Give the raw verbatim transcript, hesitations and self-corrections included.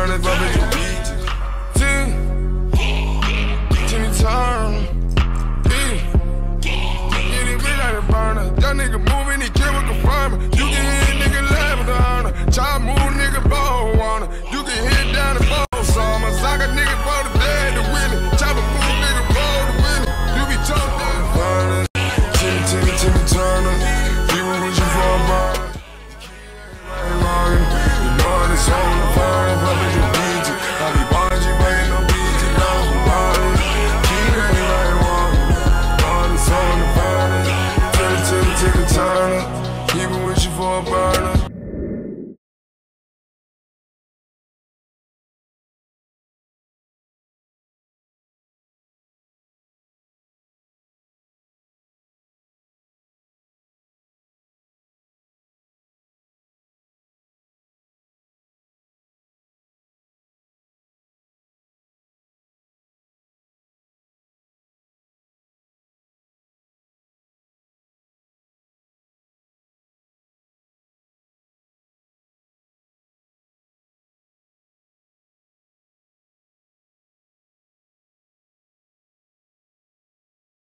burner, fuck bitch, you beat it. Tim, Timmy Turner. Yeah, this bitch like a burner. That nigga moving, he kill with confirmer. You can hit nigga laugh with the honor. Chop move nigga ball wanna. You can hit down the ball summer. Sock a nigga for the dead, the willing. Chop a move nigga roll the willing. You be told down the burner. Timmy, Timmy, Timmy Turner. People with you for a burner. You know it's on the burner, but bitch you beat it. I be ballin', you ain't no beat it. Now I'm ballin'. Keep it like one. All it's on the burner. Timmy, Timmy, Timmy Turner. People with you for a burner.